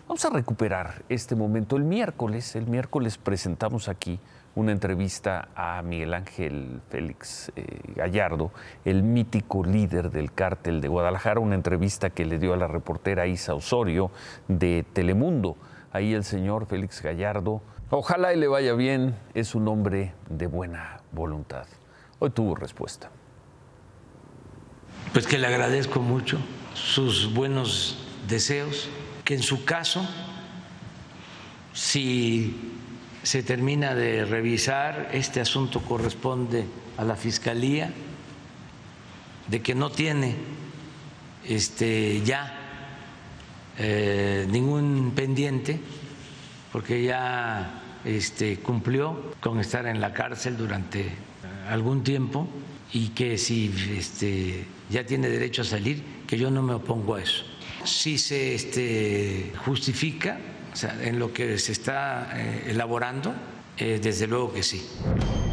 Vamos a recuperar este momento. El miércoles presentamos aquí una entrevista a Miguel Ángel Félix Gallardo, el mítico líder del cártel de Guadalajara, una entrevista que le dio a la reportera Isa Osorio de Telemundo. Ahí el señor Félix Gallardo, ojalá y le vaya bien, es un hombre de buena voluntad. Hoy tuvo respuesta. Pues que le agradezco mucho sus buenos deseos, que en su caso, si se termina de revisar, este asunto corresponde a la Fiscalía, de que no tiene ya ningún pendiente, porque ya cumplió con estar en la cárcel durante algún tiempo, y que si ya tiene derecho a salir, que yo no me opongo a eso. Si se justifica, o sea, en lo que se está elaborando, desde luego que sí.